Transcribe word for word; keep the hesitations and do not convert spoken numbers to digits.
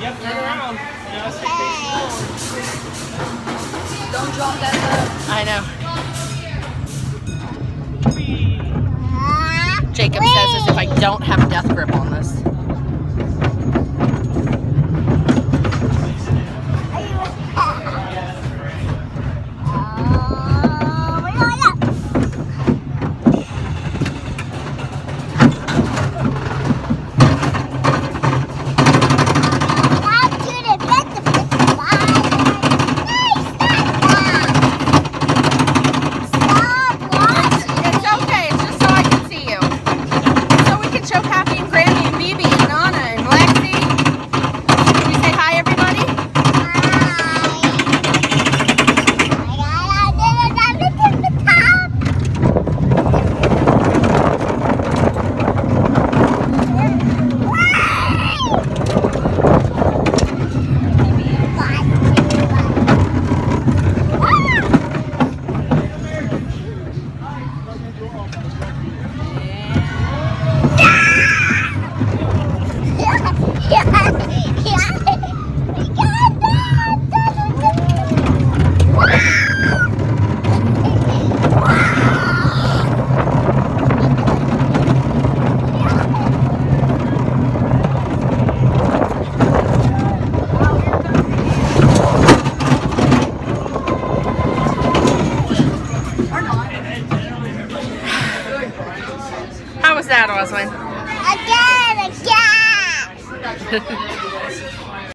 Don't drop that though. I know. Jacob says as if I don't have a death grip on this. How was that, Oswin? Again, again!